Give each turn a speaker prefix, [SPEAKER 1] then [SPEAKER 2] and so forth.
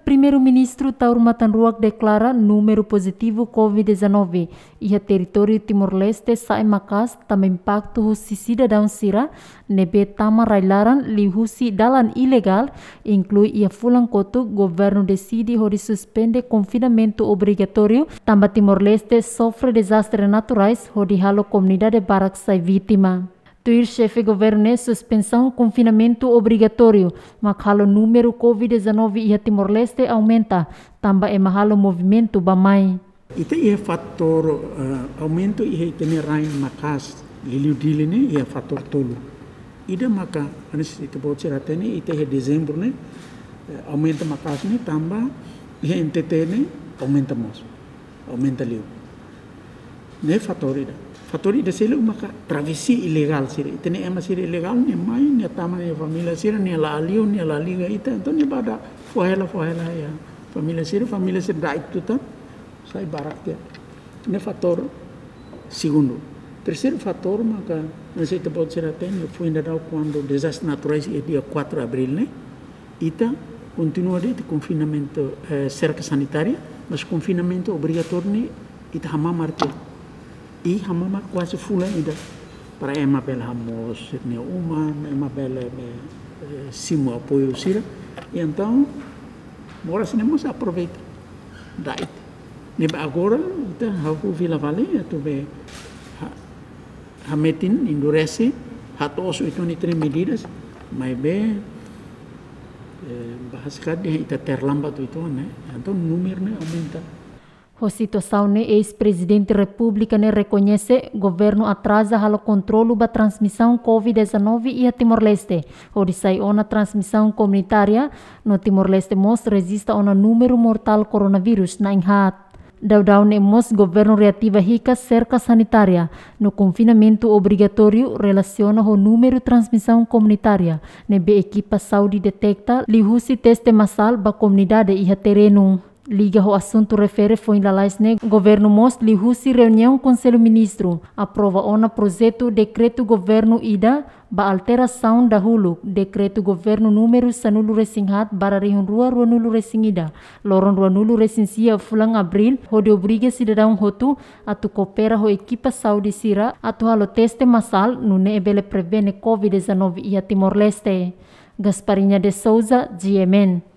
[SPEAKER 1] Primeiro-Ministro Taur Matanruak deklara número positivo COVID-19 e a território Timor-Leste sai makas tam impacto husi cidadão sira nebe tama railaran li husi dalan ilegal inclui ia fulang kotu governo decide hori suspende confinamento obrigatório tamba Timor-Leste sofre desastres naturais hori halo comunidade barak sai vítima. Tuir chefe governo suspensão confinamento obrigatório, makalo número COVID-19 e Timor-Leste aumenta, tamba é mahalo movimento bamai.
[SPEAKER 2] Ita ia fator aumento ia tene rain makas liliu diline ia fator tolu. Ida maka anis ita bocera tene ita ia dezembro ne aumenta makas ne tamba ia NTT aumenta mos, aumenta liu. Ne fator ida. Fator ida sila maka travesi ilegal sira. Ita ne ema sira ilegal ne mai ne tama ne família sira ne la aliu ne la liga ita então ne bada fuhela ya família sira da itu tá sai barak ne fator segundo. Terceiro fator maka nós ita pode ser até ne foi ainda quando desastre naturais é dia 4 de abril ne ita continua de confinamento cerca sanitária mas confinamento obrigatório ne ita hama martel e hamama quase full ainda para ema bela hamos ne uma ema bela simo apoio sira e então mora cinemos aproveita daí ne agora então hafu Vila Vale tu be hametin endurece hatos itu ni três medidas mas be bahas kade ita terlambat itu né então número ne aumenta.
[SPEAKER 1] A situação ne ex-presidente República ne reconhece governo atrasa halo controlo ba transmissão COVID-19 e a Timor-Leste. Ori sai ona transmissão comunitária no Timor-Leste mos resista ona número mortal coronavírus na inhat. Daudau ne mos governo reativa hika cerca sanitária no confinamento obrigatório relaciona o número transmissão comunitária ne be equipa saúde detecta li husi teste massal ba comunidade e a terreno. Liga o assunto refere foi na laisne governo mos li husi reunião conselho ministro aprova ona projeto decreto governo ida ba alteração da hulu decreto governo número sanulu resinghat bararihun rua nulu resingida loron rua nulu resinsia fulang abril hode obriga cidadão hotu atu coopera ho equipa saúde sira atu halo teste massal nune ebele prevene COVID-19 e a Timor-Leste. Gasparinha de Souza, GMN.